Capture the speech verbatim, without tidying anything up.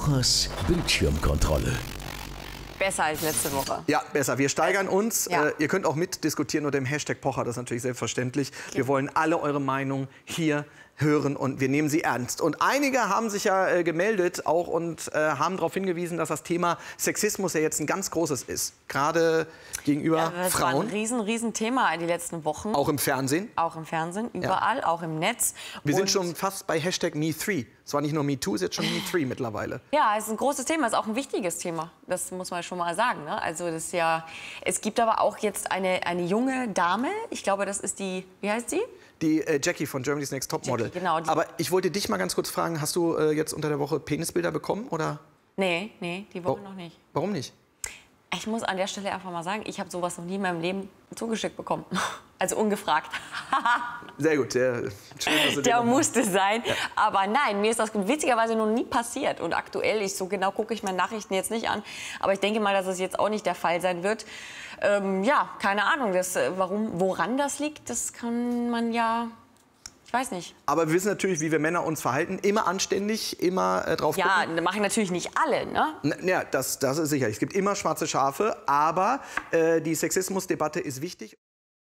Pochers Bildschirmkontrolle. Besser als letzte Woche. Ja, besser. Wir steigern uns. Ja. Äh, ihr könnt auch mitdiskutieren unter dem Hashtag Pocher, das ist natürlich selbstverständlich. Okay. Wir wollen alle eure Meinung hier hören und wir nehmen sie ernst. Und einige haben sich ja äh, gemeldet auch und äh, haben darauf hingewiesen, dass das Thema Sexismus ja jetzt ein ganz großes ist. Gerade gegenüber ja, das Frauen. war ein riesen, riesen Thema die letzten Wochen. Auch im Fernsehen. Auch im Fernsehen, überall, ja. Auch im Netz. Wir und sind schon fast bei Hashtag Me Three. Es war nicht nur Me Too, es ist jetzt schon Me Three mittlerweile. Ja, es ist ein großes Thema, es ist auch ein wichtiges Thema. Das muss man schon mal sagen. Ne? Also das ist ja, es gibt aber auch jetzt eine, eine junge Dame, ich glaube, das ist die, wie heißt sie? Die äh, Jackie von Germany's Next Topmodel. Jackie, genau, aber ich wollte dich mal ganz kurz fragen, hast du äh, jetzt unter der Woche Penisbilder bekommen, oder? Nee, nee, die Woche Wo, noch nicht. Warum nicht? Ich muss an der Stelle einfach mal sagen, ich habe sowas noch nie in meinem Leben zugeschickt bekommen. Also ungefragt. Sehr gut. Sehr schön, dass du der musste machst. sein. Ja. Aber nein, mir ist das witzigerweise noch nie passiert. Und aktuell, ich so genau gucke ich meine Nachrichten jetzt nicht an. Aber ich denke mal, dass es jetzt auch nicht der Fall sein wird. Ähm, ja, keine Ahnung. Das, warum, woran das liegt, das kann man ja... Ich weiß nicht. Aber wir wissen natürlich, wie wir Männer uns verhalten. Immer anständig, immer äh, drauf ja, gucken. Ja, machen natürlich nicht alle, ne? N ja, das, das ist sicher. Es gibt immer schwarze Schafe. Aber äh, die Sexismusdebatte ist wichtig.